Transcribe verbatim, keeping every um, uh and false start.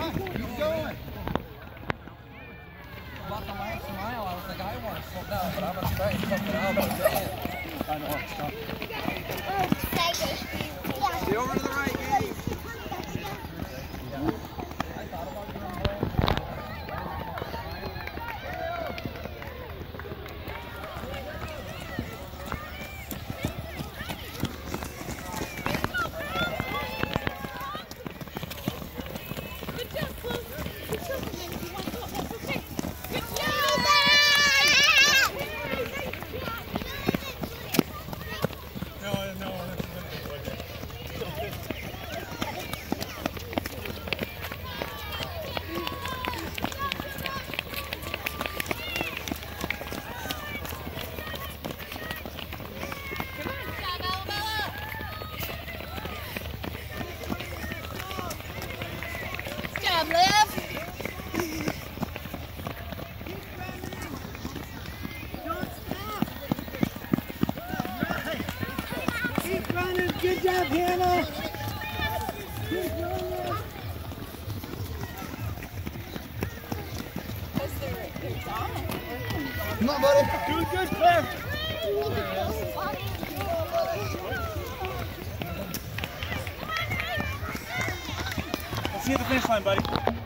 Keep going. About the last mile, I was like, I want to slow down, but I'm going to try and slow down. But I know it's tough. Stay over to the right, Gabe. I thought about getting home. Good job, Hannah. Come on, buddy. Doing good, Claire. Let's see you at the finish line, buddy.